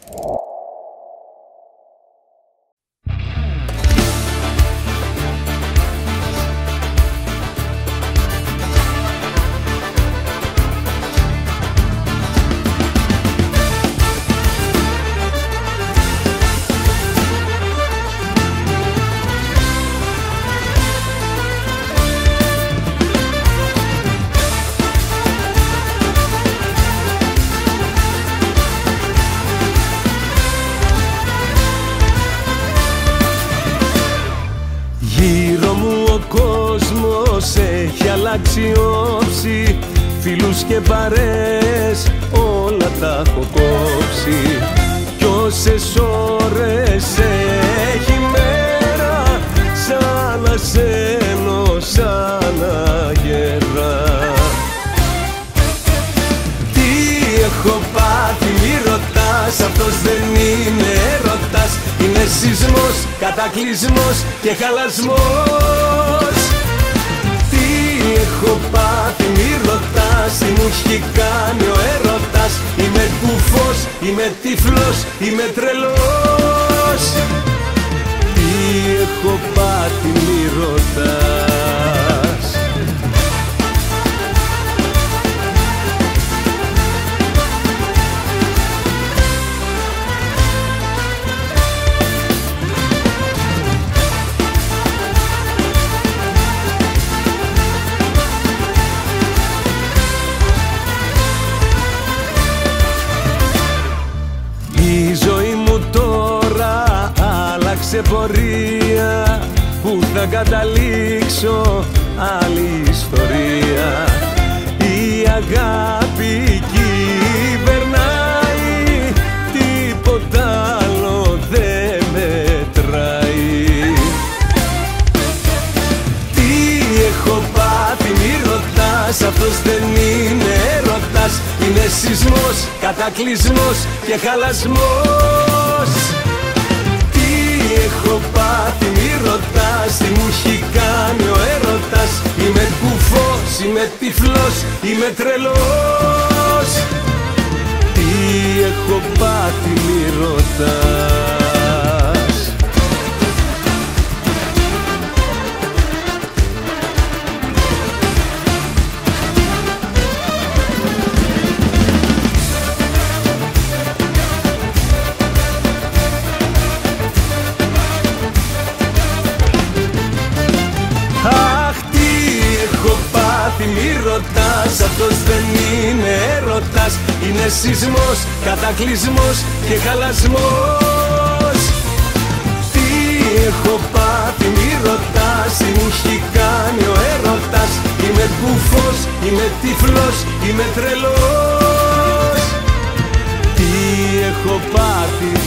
Γύρω μου ο κόσμος έχει αλλάξει όψη, φίλους και παρέες όλα τα έχω κόψει. Κι όσες ώρες έχει μέρα, σαν να σένω, σαν να γέρα. Τι έχω πάθει μη ρωτάς, αυτός δεν είναι έρωτας, είναι σεισμός, κατακλυσμός και χαλασμός. Τι έχω πάθει μη ρωτάς, τι μου έχει κάνει ο έρωτας, είμαι κουφός, είμαι τυφλός, είμαι τρελός. Τι έχω πάθει μη ρωτάς. Η ζωή μου τώρα άλλαξε πορεία, που θα καταλήξω άλλη ιστορία. Η αγάπη κυβερνάει, τίποτα άλλο δεν μετράει. Τι έχω πάθει μη ρωτάς, αυτός δεν είναι έρωτας, είναι σεισμός, κατακλυσμός και χαλασμός. Τι έχω πάθει μη ρωτάς, τι μου έχει κάνει ο έρωτας, είμαι κουφός, είμαι τυφλός, είμαι τρελός. Τι έχω πάθει μη ρωτάς. Μη ρωτάς, αυτός δεν είναι έρωτας, είναι σεισμός, κατακλυσμός και χαλασμός. Τι έχω πάθει μη ρωτάς, τι μου έχει κάνει ο έρωτας, είμαι κουφός, είμαι τυφλός, είμαι τρελός. Τι έχω πάθει